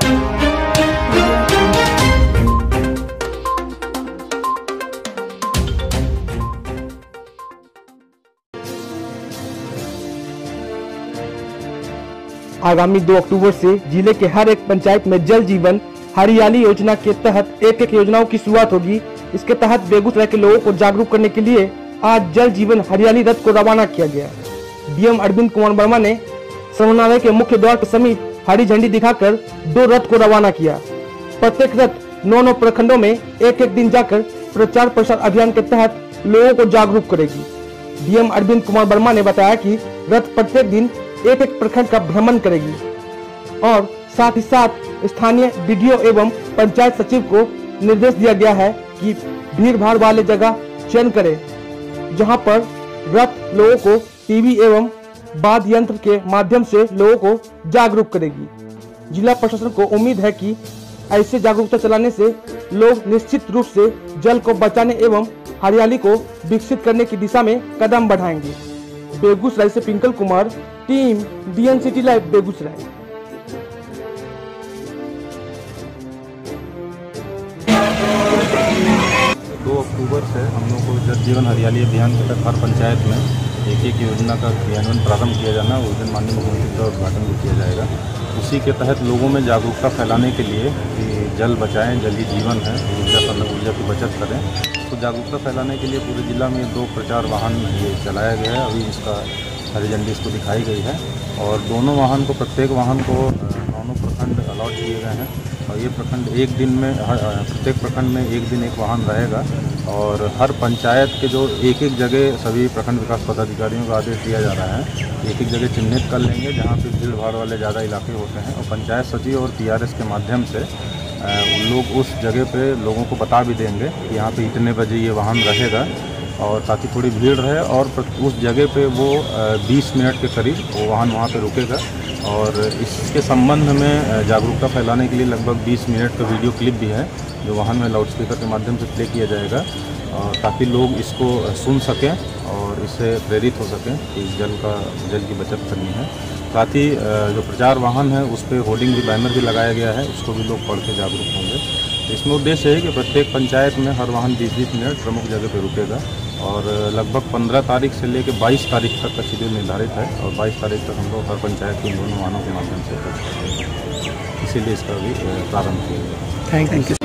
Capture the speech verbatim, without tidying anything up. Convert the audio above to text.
आगामी दो अक्टूबर से जिले के हर एक पंचायत में जल जीवन हरियाली योजना के तहत एक एक योजनाओं की शुरुआत होगी। इसके तहत बेगूसराय के लोगों को जागरूक करने के लिए आज जल जीवन हरियाली रथ को रवाना किया गया। डीएम अरविंद कुमार वर्मा ने समन्वय के मुख्य द्वार के समीप हरी झंडी दिखाकर दो रथ को रवाना किया। प्रत्येक रथ नौ नौ प्रखंडों में एक एक दिन जाकर प्रचार प्रसार अभियान के तहत लोगों को जागरूक करेगी। डीएम अरविंद कुमार वर्मा ने बताया कि रथ प्रत्येक दिन एक एक प्रखंड का भ्रमण करेगी और साथ ही साथ स्थानीय बीडीओ एवं पंचायत सचिव को निर्देश दिया गया है कि भीड़ भाड़ वाले जगह चयन करें जहां पर रथ लोगों को टीवी एवं वाद्य यंत्र के माध्यम से लोगों को जागरूक करेगी। जिला प्रशासन को उम्मीद है कि ऐसे जागरूकता चलाने से लोग निश्चित रूप से जल को बचाने एवं हरियाली को विकसित करने की दिशा में कदम बढ़ाएंगे। बेगूसराय से Pinkal Kumar, team DN city live Begusarai. दो अक्टूबर से हम लोग को जल जीवन हरियाली अभियान के तहत हर पंचायत में एक एक योजना का क्रियान्वयन प्रारंभ किया जाना, उस दिन माननीय मुख्यमंत्री का उद्घाटन भी किया जाएगा। उसी के तहत लोगों में जागरूकता फैलाने के लिए कि जल बचाएं, जल ही जीवन है, ऊर्जा ऊर्जा की बचत करें, तो जागरूकता फैलाने के लिए पूरे जिला में दो प्रचार वाहन ये चलाया गया है। अभी इसका हरी झंडी इसको दिखाई गई है और दोनों वाहन को प्रत्येक वाहन को दोनों प्रखंड अलॉट किए गए हैं और ये प्रखंड एक दिन में प्रत्येक प्रखंड में एक दिन एक वाहन रहेगा और हर पंचायत के जो एक एक जगह सभी प्रखंड विकास पदाधिकारियों का आदेश दिया जा रहा है, एक एक जगह चिन्हित कर लेंगे जहाँ पे भीड़ भाड़ वाले ज़्यादा इलाके होते हैं और पंचायत सचिव और पीआरएस के माध्यम से लोग उस जगह पे लोगों को बता भी देंगे कि यहाँ पे इतने बजे ये वाहन रहेगा और ताकि थोड़ी भीड़ रहे और उस जगह पे वो बीस मिनट के करीब वो वाहन वहाँ पे रुकेगा और इसके संबंध में जागरूकता फैलाने के लिए लगभग बीस मिनट का वीडियो क्लिप भी है जो वाहन में लाउडस्पीकर के माध्यम से प्ले किया जाएगा और ताकि लोग इसको सुन सकें और इससे प्रेरित हो सकें कि जल का जल की बचत करनी है। साथ ही जो प्रचार वाहन है उस पर होर्डिंग भी, बैनर भी लगाया गया है, उसको भी लोग पढ़ के जागरूक होंगे। इसमें उद्देश्य है कि प्रत्येक पंचायत में हर वाहन बीस बीस मिनट प्रमुख जगह पर रुकेगा और लगभग पंद्रह तारीख से लेकर बाईस तारीख तक का शेड्यूल निर्धारित है और बाईस तारीख तक हम लोग हर पंचायत के दोनों वाहनों के माध्यम से इसीलिए इसका भी प्रारंभ किया गया। Thank you.